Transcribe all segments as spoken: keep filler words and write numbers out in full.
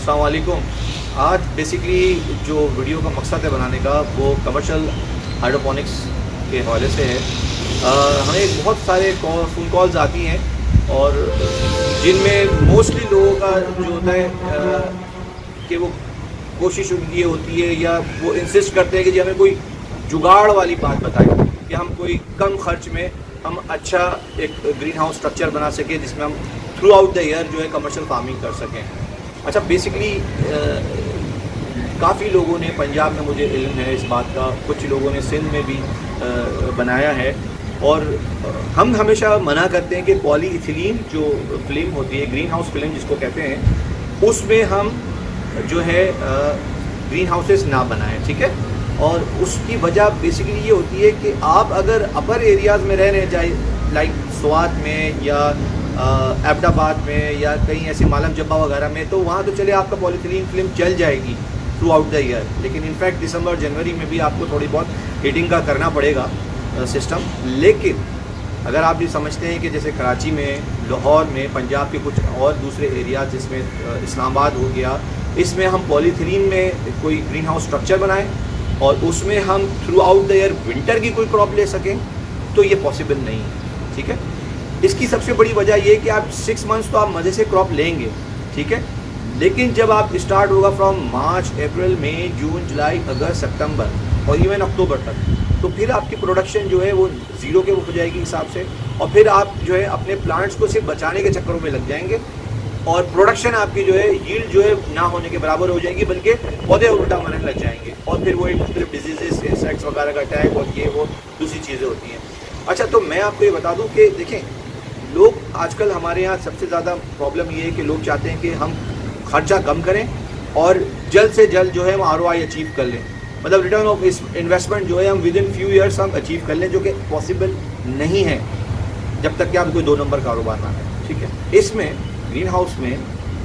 अस्सलाम वालेकुम। आज बेसिकली जो वीडियो का मकसद है बनाने का वो कमर्शियल हाइड्रोपोनिक्स के हवाले से है। आ, हमें बहुत सारे कॉल फ़ोन कॉल्स आती हैं और जिनमें मोस्टली लोगों का जो होता है कि वो कोशिश उनकी ये होती है या वो इंसिस्ट करते हैं कि जी हमें कोई जुगाड़ वाली बात बताएं कि हम कोई कम खर्च में हम अच्छा एक ग्रीन हाउस स्ट्रक्चर बना सकें जिसमें हम थ्रू आउट द ईयर जो है कमर्शियल फार्मिंग कर सकें। अच्छा, बेसिकली काफ़ी लोगों ने पंजाब में, मुझे इल्म है इस बात का, कुछ लोगों ने सिंध में भी आ, बनाया है और हम हमेशा मना करते हैं कि पॉलीइथिलीन जो फिल्म होती है, ग्रीन हाउस फिल्म जिसको कहते हैं, उसमें हम जो है ग्रीन हाउसेस ना बनाएं, ठीक है। और उसकी वजह बेसिकली ये होती है कि आप अगर अपर एरियाज़ में रह रहे हैं, लाइक स्वात में या अहमदाबाद में या कहीं ऐसे मालम जब्बा वगैरह में, तो वहाँ तो चले आपका पॉलीथिलीन फिल्म चल जाएगी थ्रू आउट द ईयर, लेकिन इनफैक्ट दिसंबर जनवरी में भी आपको थोड़ी बहुत हीटिंग का करना पड़ेगा सिस्टम। लेकिन अगर आप ये समझते हैं कि जैसे कराची में, लाहौर में, पंजाब के कुछ और दूसरे एरियाज जिसमें इस्लामाबाद हो गया, इसमें हम पॉलीथिलीन में कोई ग्रीन हाउस स्ट्रक्चर बनाएं और उसमें हम throughout the year winter की कोई क्रॉप ले सकें, तो ये पॉसिबल नहीं है, ठीक है। इसकी सबसे बड़ी वजह ये कि आप सिक्स मंथ्स तो आप मज़े से क्रॉप लेंगे, ठीक है, लेकिन जब आप स्टार्ट होगा फ्रॉम मार्च, अप्रैल, मई, जून, जुलाई, अगस्त, सितंबर और इवन अक्टूबर तक, तो फिर आपकी प्रोडक्शन जो है वो ज़ीरो के हो जाएगी हिसाब से, और फिर आप जो है अपने प्लांट्स को सिर्फ बचाने के चक्करों में लग जाएंगे और प्रोडक्शन आपकी जो है यील्ड जो है ना होने के बराबर हो जाएगी, बल्कि पौधे उल्टा मरने लग जाएंगे और फिर वो एक मुख्तलिफ डिजीज़, इंसेक्ट्स वगैरह का अटैक और ये वो दूसरी चीज़ें होती हैं। अच्छा, तो मैं आपको ये बता दूँ कि देखें, लोग आजकल हमारे यहाँ सबसे ज़्यादा प्रॉब्लम ये है कि लोग चाहते हैं कि हम खर्चा कम करें और जल्द से जल्द जो है हम आर ओ आई अचीव कर लें, मतलब रिटर्न ऑफ इन्वेस्टमेंट जो है हम विद इन फ्यू ईयर्स हम अचीव कर लें, जो कि पॉसिबल नहीं है जब तक कि आप कोई दो नंबर कारोबार ना करें, ठीक है। इसमें ग्रीन हाउस में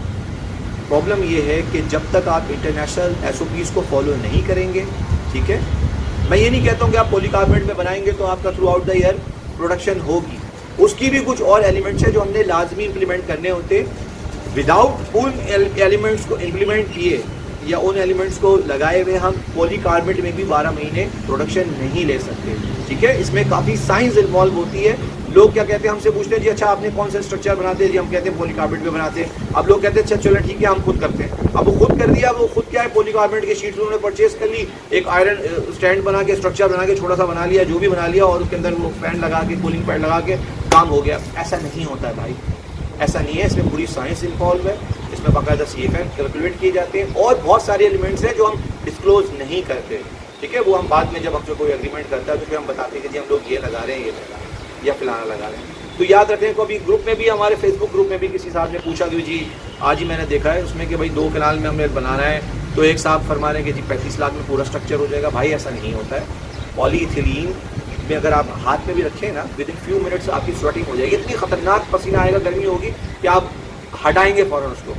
प्रॉब्लम ये है कि जब तक आप इंटरनेशनल एस ओ पीज़ को फॉलो नहीं करेंगे, ठीक है, मैं ये नहीं कहता हूँ कि आप पॉलीकार्बोनेट में बनाएंगे तो आपका throughout the year production होगी, उसकी भी कुछ और एलिमेंट्स हैं जो हमने लाजमी इम्प्लीमेंट करने होते। विदाउट उन एलिमेंट्स को इम्प्लीमेंट किए या उन एलिमेंट्स को लगाए हुए हम पॉलीकार्बोनेट में भी बारह महीने प्रोडक्शन नहीं ले सकते, ठीक है। इसमें काफ़ी साइंस इन्वॉल्व होती है। लोग क्या कहते हैं, हमसे पूछते हैं जी अच्छा आपने कौन सा स्ट्रक्चर बनाते हैं, जी हम कहते हैं पॉलीकार्बोनेट में बनाते हैं। अब लोग कहते हैं अच्छा चलो ठीक है हम खुद करते हैं। अब वो खुद कर दिया, वो खुद क्या है, पॉलीकार्बोनेट की शीट्स उन्होंने परचेज कर ली, एक आयरन स्टैंड बना के, स्ट्रक्चर बना के, छोटा सा बना लिया, जो भी बना लिया, और उसके अंदर वो फैन लगा के, कूलिंग पैड लगा के काम हो गया। ऐसा नहीं होता है भाई, ऐसा नहीं है। इसमें पूरी साइंस इन्वॉल्व है, इसमें बाकायदा सी एफ एम कैलकुलेट किए जाते हैं और बहुत सारे एलिमेंट्स हैं जो हम डिस्क्लोज नहीं करते, ठीक है। वो हम बाद में जब हम जो कोई एग्रीमेंट करता है तो फिर हम बताते हैं कि जी हम लोग ये लगा रहे हैं, ये लगा रहे हैं या फिलाना लगा रहे हैं। तो याद रखें, को अभी ग्रुप में भी, हमारे फेसबुक ग्रुप में भी किसी साहब ने पूछा कि जी आज ही मैंने देखा है उसमें कि भाई दो कनाल में हमें बनाना है, तो एक साहब फरमा रहे हैं कि जी पैंतीस लाख में पूरा स्ट्रक्चर हो जाएगा। भाई ऐसा नहीं होता है। पॉलीइथिलीन में अगर आप हाथ में भी रखें ना, विद इन फ्यू मिनट्स आपकी स्वेटिंग हो जाएगी, इतनी खतरनाक पसीना आएगा, गर्मी होगी कि आप हटाएंगे फ़ौरन उसको।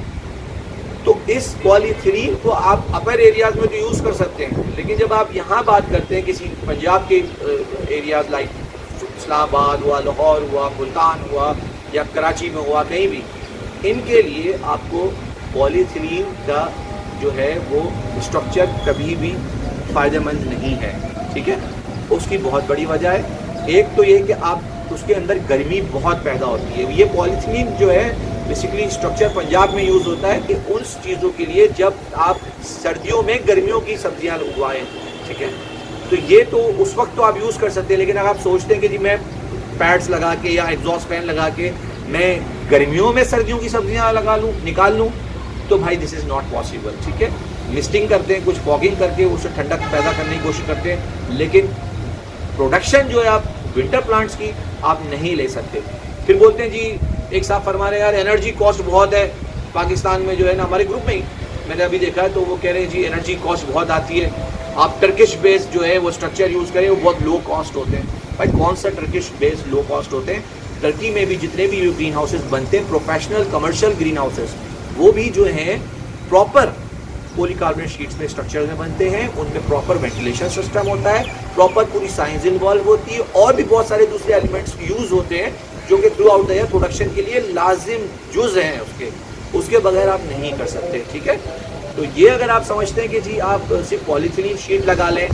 तो इस पॉलीथिलीन को आप अपर एरियाज में तो यूज़ कर सकते हैं, लेकिन जब आप यहाँ बात करते हैं किसी पंजाब के एरियाज लाइक इस्लामाबाद हुआ, लाहौर हुआ, मुल्तान हुआ या कराची में हुआ, कहीं भी, इनके लिए आपको पॉलीथिलीन का जो है वो स्ट्रक्चर कभी भी फ़ायदेमंद नहीं है, ठीक है। उसकी बहुत बड़ी वजह है। एक तो ये कि आप उसके अंदर गर्मी बहुत पैदा होती है। ये पॉलीथिलीन जो है बेसिकली स्ट्रक्चर पंजाब में यूज़ होता है कि उन चीज़ों के लिए जब आप सर्दियों में गर्मियों की सब्जियां उगवाएं, ठीक है। तो ये तो उस वक्त तो आप यूज़ कर सकते हैं, लेकिन अगर आप सोचते हैं कि जी मैं पैड्स लगा के या एग्जॉस्ट फैन लगा के मैं गर्मियों में सर्दियों की सब्जियां लगा लूँ, निकाल लूँ, तो भाई दिस इज़ नॉट पॉसिबल, ठीक है। मिस्टिंग करते हैं, कुछ फॉगिंग करके उससे ठंडक पैदा करने की कोशिश करते हैं, लेकिन प्रोडक्शन जो है आप विंटर प्लांट्स की आप नहीं ले सकते। फिर बोलते हैं जी, एक साहब फरमा रहे हैं यार एनर्जी कॉस्ट बहुत है पाकिस्तान में, जो है ना, हमारे ग्रुप में ही मैंने अभी देखा है, तो वो कह रहे हैं जी एनर्जी कॉस्ट बहुत आती है, आप टर्किश बेस्ड जो है वो स्ट्रक्चर यूज़ करें, वो बहुत लो कॉस्ट होते हैं। भाई कौन सा टर्किश बेस्ड लो कॉस्ट होते हैं? टर्की में भी जितने भी ग्रीन हाउसेस बनते हैं, प्रोफेशनल कमर्शियल ग्रीन हाउसेस, वो भी जो हैं प्रॉपर पॉलीकार्बोनेट शीट्स में स्ट्रक्चर में बनते हैं, उनमें प्रॉपर वेंटिलेशन सिस्टम होता है, प्रॉपर पूरी साइंस इन्वॉल्व होती है, और भी बहुत सारे दूसरे एलिमेंट्स यूज़ होते हैं जो कि throughout the year production के लिए लाजिम जुज़ हैं उसके। उसके बगैर आप नहीं कर सकते, ठीक है। तो ये अगर आप समझते हैं कि जी आप सिर्फ पॉलीथीन शीट लगा लें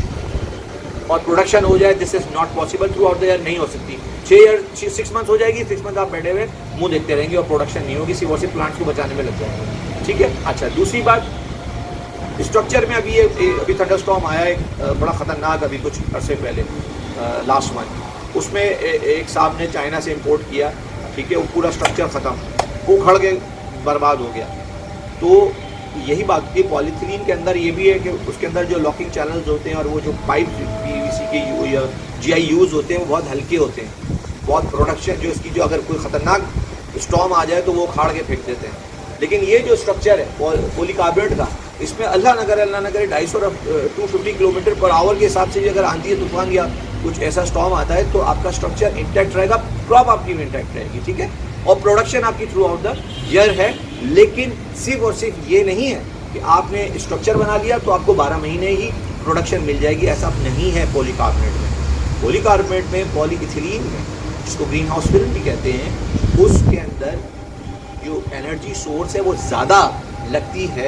और प्रोडक्शन हो जाए, this is not possible throughout the year, नहीं हो सकती। छः ईयर सिक्स मंथ्स हो जाएगी, सिक्स मंथ आप बैठे हुए मुंह देखते रहेंगे और प्रोडक्शन नहीं होगी, सिर्फ और सिर्फ प्लांट्स को बचाने में लग जाएंगे, ठीक है। अच्छा, दूसरी बात, स्ट्रक्चर में अभी ये अभी थंडरस्टॉर्म आया एक बड़ा ख़तरनाक अभी कुछ अरसे पहले लास्ट मंथ, उसमें ए, एक साहब ने चाइना से इंपोर्ट किया, ठीक है, वो पूरा स्ट्रक्चर ख़त्म, वो उखड़ के बर्बाद हो गया। तो यही बात है, पॉलीथीन के अंदर ये भी है कि उसके अंदर जो लॉकिंग चैनल्स होते हैं और वो जो पाइप पीवीसी के या जीआई यूज़ होते हैं वो बहुत हल्के होते हैं, बहुत प्रोडक्शन जो इसकी जो अगर कोई ख़तरनाक स्टॉर्म आ जाए तो वो उखाड़ के फेंक देते हैं। लेकिन ये जो स्ट्रक्चर है पॉलीकार्बोनेट का, इसमें अल्लाह न करे अल्लाह न करे ढाई सौ two fifty kilometre per hour के हिसाब से भी अगर आंधी तूफान या कुछ ऐसा स्टॉर्म आता है तो आपका स्ट्रक्चर इंटैक्ट रहेगा, क्रॉप आपकी इंटैक्ट रहेगी, ठीक है, और प्रोडक्शन आपकी थ्रू आउट द ईयर है। लेकिन सिर्फ और सिर्फ ये नहीं है कि आपने स्ट्रक्चर बना लिया तो आपको बारह महीने ही प्रोडक्शन मिल जाएगी, ऐसा नहीं है पॉलीकार्बोनेट में। पॉलीकार्बोनेट में पॉलीइथिलीन में, जिसको ग्रीन हाउस फिल्म भी कहते हैं, उसके अंदर जो एनर्जी सोर्स है वो ज़्यादा लगती है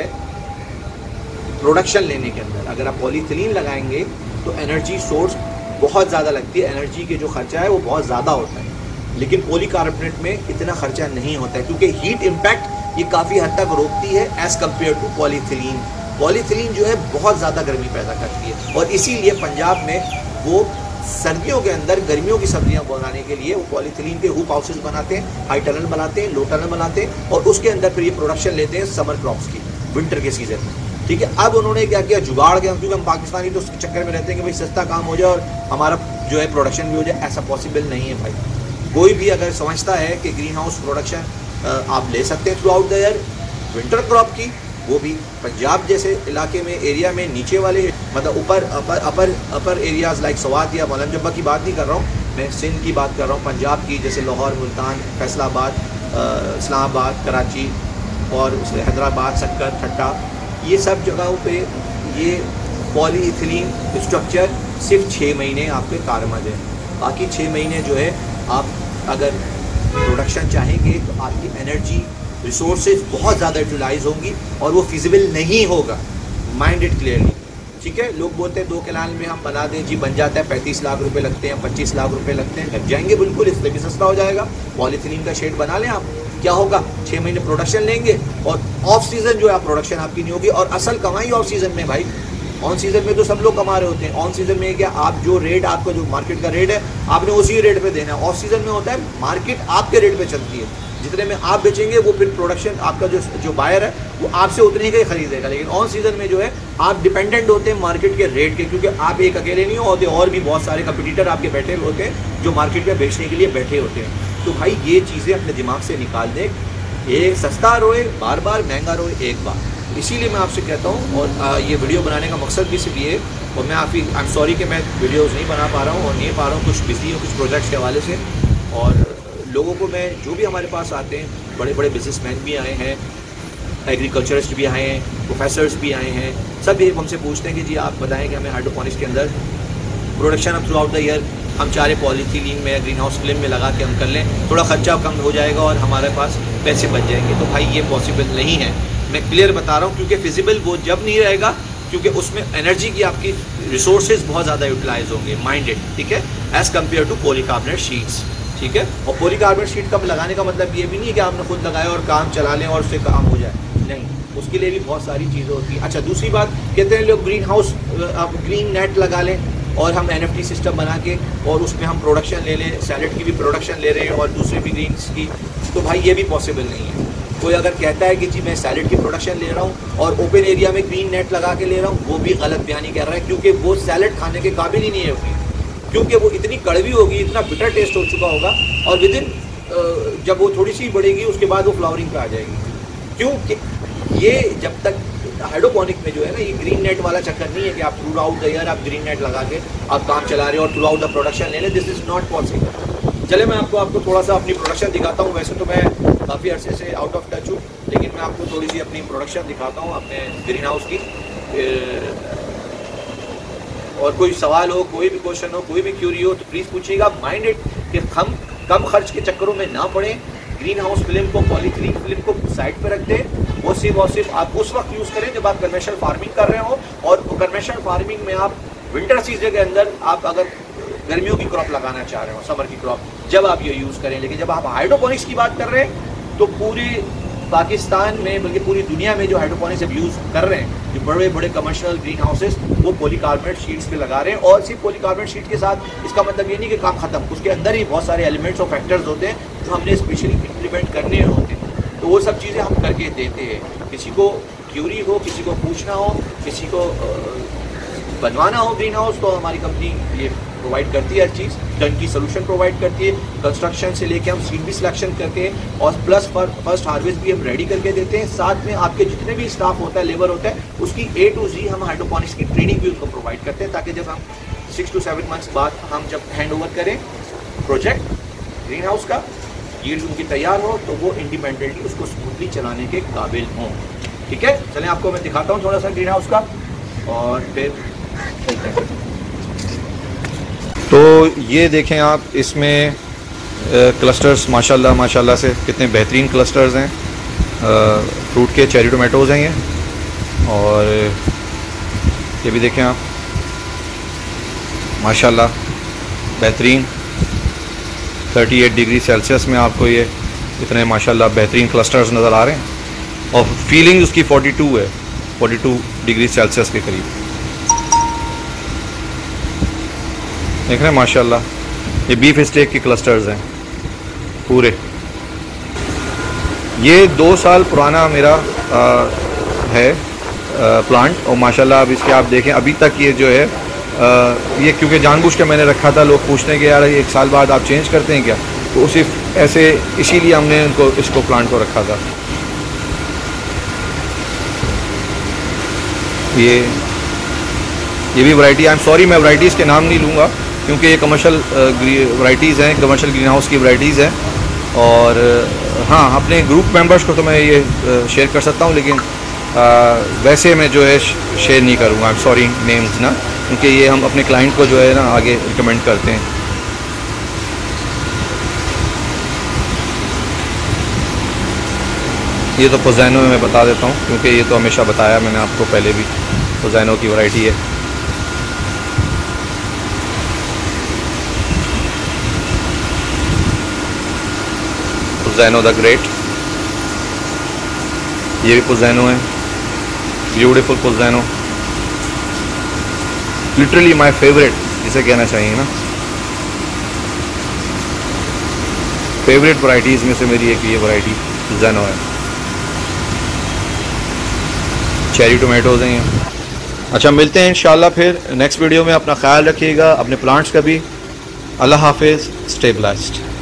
प्रोडक्शन लेने के अंदर। अगर आप पॉलीइथिलीन लगाएंगे तो एनर्जी सोर्स बहुत ज़्यादा लगती है, एनर्जी के जो खर्चा है वो बहुत ज़्यादा होता है। लेकिन पॉलीकार्बोनेट में इतना खर्चा नहीं होता है क्योंकि हीट इम्पैक्ट ये काफ़ी हद तक रोकती है as compared to polyethylene. Polyethylene जो है बहुत ज़्यादा गर्मी पैदा करती है और इसीलिए पंजाब में वो सर्दियों के अंदर गर्मियों की सब्जियां बनाने के लिए वो पॉलीथिलीन के हुप हाउसेस बनाते हैं, हाई टनल बनाते हैं, लो टनल बनाते हैं और उसके अंदर फिर ये प्रोडक्शन लेते हैं समर क्रॉप्स की, विंटर के सीजन में, ठीक है। अब उन्होंने क्या किया, जुगाड़ के, क्योंकि हम पाकिस्तानी तो उसके चक्कर में रहते हैं कि भाई सस्ता काम हो जाए और हमारा जो है प्रोडक्शन भी हो जाए, ऐसा पॉसिबल नहीं है भाई। कोई भी अगर समझता है कि ग्रीन हाउस प्रोडक्शन आप ले सकते हैं throughout the year winter crop की, वो भी पंजाब जैसे इलाके में, एरिया में, नीचे वाले मतलब ऊपर upper upper upper areas like Swat या मौलाना जब्बा की बात नहीं कर रहा हूँ मैं, सिंध की बात कर रहा हूँ, पंजाब की जैसे लाहौर, मुल्तान, फैसलाबाद, इस्लामाबाद, कराची और हैदराबाद, सक्कर, ठट्टा, ये सब जगहों पे ये पॉलीइथिलीन स्ट्रक्चर सिर्फ छः महीने आपके कारमद है। बाकी छः महीने जो है आप अगर प्रोडक्शन चाहेंगे तो आपकी एनर्जी रिसोर्सेज बहुत ज़्यादा यूटिलाइज होंगी और वो फिजिबल नहीं होगा, माइंड इट क्लियरली, ठीक है। लोग बोलते हैं दो कनाल में हम बना दें, जी बन जाता है, पैंतीस लाख रुपए लगते हैं, पच्चीस लाख रुपए लगते हैं, लग जाएंगे बिल्कुल, इससे भी सस्ता हो जाएगा। पॉलीथिलीन का शेड बना लें आप, क्या होगा, छः महीने प्रोडक्शन लेंगे और ऑफ सीज़न जो है प्रोडक्शन आपकी नहीं होगी और असल कमाई ऑफ सीज़न में भाई। ऑन सीज़न में तो सब लोग कमा रहे होते हैं, ऑन सीज़न में क्या आप जो रेट आपका जो मार्केट का रेट है आपने उसी रेट पे देना है। ऑफ सीज़न में होता है मार्केट आपके रेट पे चलती है, जितने में आप बेचेंगे वो फिर प्रोडक्शन आपका जो जो बायर है वो आपसे उतने का ही खरीदेगा। लेकिन ऑन सीज़न में जो है आप डिपेंडेंट होते हैं मार्केट के रेट के, क्योंकि आप एक अकेले नहीं होते, और भी बहुत सारे कंपटीटर आपके बैठे हुए होते हैं जो मार्केट में बेचने के लिए बैठे होते हैं। तो भाई ये चीज़ें अपने दिमाग से निकाल दें, ये सस्ता रोए बार बार, महंगा रोए एक बार। इसीलिए मैं आपसे कहता हूँ, और आ, ये वीडियो बनाने का मकसद भी सिर्फ ये, और मैं आप आई एम सॉरी कि मैं वीडियोज़ नहीं बना पा रहा हूँ और नहीं पा रहा हूँ, कुछ बिजी हूँ कुछ प्रोजेक्ट्स के हवाले से। और लोगों को मैं जो भी हमारे पास आते हैं, बड़े बड़े बिजनेसमैन भी आए हैं, एग्रीकल्चरिस्ट भी आए हैं, प्रोफेसर्स भी आए हैं, सब ये हमसे पूछते हैं कि जी आप बताएं कि हमें हाइड्रोपोनिक्स के अंदर प्रोडक्शन अब थ्रू आउट द ईयर हम चाह रहे पॉलीथिलीन में, ग्रीन हाउस फिल्म में लगा के हम कर लें, थोड़ा खर्चा कम हो जाएगा और हमारे पास पैसे बच जाएंगे। तो भाई ये पॉसिबल नहीं है, मैं क्लियर बता रहा हूँ, क्योंकि फिजिबल वो जब नहीं रहेगा क्योंकि उसमें एनर्जी की आपकी रिसोर्सेज बहुत ज़्यादा यूटिलाइज होंगे, माइंडेड, ठीक है, as compared to polycarbonate sheets, ठीक है। और पॉलीकार्बोनेट शीट कब लगाने का मतलब ये भी नहीं है कि आपने खुद लगाया और काम चला लें और उससे काम हो जाए, नहीं, उसके लिए भी बहुत सारी चीज़ें होती हैं। अच्छा, दूसरी बात, कहते हैं लोग ग्रीन हाउस, आप ग्रीन नेट लगा लें और हम एन एफ टी सिस्टम बना के और उसमें हम प्रोडक्शन ले लें, सैलेड की भी प्रोडक्शन ले रहे हैं और दूसरे भी ग्रीन्स की, तो भाई ये भी पॉसिबल नहीं है। कोई अगर कहता है कि जी मैं सैलेड की प्रोडक्शन ले रहा हूँ और ओपन एरिया में ग्रीन नेट लगा के ले रहा हूँ, वो भी गलत बयानी कर रहा है, क्योंकि वो सैलेड खाने के काबिल ही नहीं है होगी, क्योंकि वो इतनी कड़वी होगी, इतना बिटर टेस्ट हो चुका होगा और विद इन जब वो थोड़ी सी बढ़ेगी उसके बाद वो फ्लावरिंग पे आ जाएगी। क्योंकि ये जब तक हाइड्रोपोनिक में जो है ना, ये ग्रीन नेट वाला चक्कर नहीं है कि आप थ्रू आउट द ईयर आप ग्रीन नेट लगा के आप काम चला रहे हो और थ्रू आउट द प्रोडक्शन ले लें, दिस इज़ नॉट पॉसिबल। चले मैं आपको आपको थोड़ा सा अपनी प्रोडक्शन दिखाता हूँ। वैसे तो मैं काफ़ी अरसे से आउट ऑफ टच हूँ, लेकिन मैं आपको थोड़ी सी अपनी प्रोडक्शन दिखाता हूँ अपने ग्रीन हाउस की। और कोई सवाल हो, कोई भी क्वेश्चन हो, कोई भी क्यूरी हो तो प्लीज़ पूछिएगा। माइंड इट कि हम कम खर्च के चक्करों में ना पड़ें ग्रीन हाउस फिल्म को, पॉलीथीन फिल्म को साइड पे रख दें। वो सिर्फ और सिर्फ आप उस वक्त यूज़ करें जब आप कन्वेंशनल फार्मिंग कर रहे हो, और कन्वेंशनल फार्मिंग में आप विंटर सीजन के अंदर आप अगर गर्मियों की क्रॉप लगाना चाह रहे हो, समर की क्रॉप, जब आप ये यूज़ करें। लेकिन जब आप हाइड्रोपोनिक्स की बात कर रहे हैं तो पूरे पाकिस्तान में बल्कि पूरी दुनिया में जो हाइड्रोपोनिक्स अब यूज़ कर रहे हैं, जो बड़े बड़े कमर्शियल ग्रीन हाउसेस, वो पॉलीकार्बोनेट शीट्स पे लगा रहे हैं। और सिर्फ पॉलीकार्बोनेट शीट के साथ इसका मतलब ये नहीं कि काम खत्म, उसके अंदर ही बहुत सारे एलिमेंट्स और फैक्टर्स होते हैं जो हमने स्पेशली इम्प्लीमेंट करने होते हैं। तो वो सब चीज़ें हम करके देते हैं। किसी को क्यूरी हो, किसी को पूछना हो, किसी को बनवाना हो ग्रीन हाउस, तो हमारी कंपनी ये प्रोवाइड करती है हर चीज़, टर्नकी सोल्यूशन प्रोवाइड करती है। कंस्ट्रक्शन से लेके हम सीड भी सिलेक्शन करते हैं और प्लस फर्स्ट हार्वेस्ट भी हम रेडी करके देते हैं। साथ में आपके जितने भी स्टाफ होता है, लेबर होता है, उसकी ए टू जी हम हाइड्रोपोनिक्स की ट्रेनिंग भी उनको प्रोवाइड करते हैं, ताकि जब हम सिक्स टू सेवन मंथ्स बाद हम जब हैंड ओवर करें प्रोजेक्ट ग्रीन हाउस का, यील्ड उनकी तैयार हो, तो वो इंडिपेंडेंटली उसको स्मूथली चलाने के काबिल हों। ठीक है, चलें आपको मैं दिखाता हूँ थोड़ा सा ग्रीन हाउस का, और फिर तो ये देखें आप, इसमें क्लस्टर्स माशाल्लाह माशाल्लाह से कितने बेहतरीन क्लस्टर्स हैं। फ्रूट के चेरी टोमेटोज़ हैं ये, और ये भी देखें आप माशाल्लाह बेहतरीन। अड़तीस डिग्री सेल्सियस में आपको ये इतने माशाल्लाह बेहतरीन क्लस्टर्स नज़र आ रहे हैं, और फीलिंग उसकी बयालीस है, बयालीस डिग्री सेल्सियस के करीब। देख रहे हैं माशाल्लाह, ये बीफ स्टेक के क्लस्टर्स हैं पूरे। ये दो साल पुराना मेरा आ, है आ, प्लांट, और माशाल्लाह अब इसके आप देखें अभी तक ये जो है आ, ये क्योंकि जानबूझ के मैंने रखा था, लोग पूछने के यार एक साल बाद आप चेंज करते हैं क्या, तो सिर्फ ऐसे इसीलिए हमने उनको इसको प्लांट को रखा था। ये ये भी वैरायटी, आई एम सॉरी मैं वैरायटीज़ के नाम नहीं लूँगा क्योंकि ये कमर्शियल वैरायटीज़ हैं, कमर्शियल ग्रीन हाउस की वैरायटीज़ हैं। और हाँ, अपने ग्रुप मेंबर्स को तो मैं ये शेयर कर सकता हूँ, लेकिन आ, वैसे मैं जो है शेयर नहीं करूँगा, आई एम सॉरी नेम्स ना, क्योंकि ये हम अपने क्लाइंट को जो है ना आगे रिकमेंड करते हैं। ये तो पोज़ैनो में मैं बता देता हूँ, क्योंकि ये तो हमेशा बताया मैंने आपको पहले भी, पोज़ैनो की वैरायटी है। पोज़ैनो द ग्रेट, ये भी पोज़ैनो है, beautiful Pozzano, literally my favourite जिसे कहना चाहिए ना, फेवरेट वैरायटीज़ में से मेरी एक ये वैरायटी पोज़ैनो है। चेरी टोमेटोज़ हैं ये। अच्छा, मिलते हैं इंशाल्लाह फिर नेक्स्ट वीडियो में। अपना ख्याल रखिएगा, अपने प्लांट्स का भी। अल्लाह हाफिज़, स्टे ब्लेस्ड।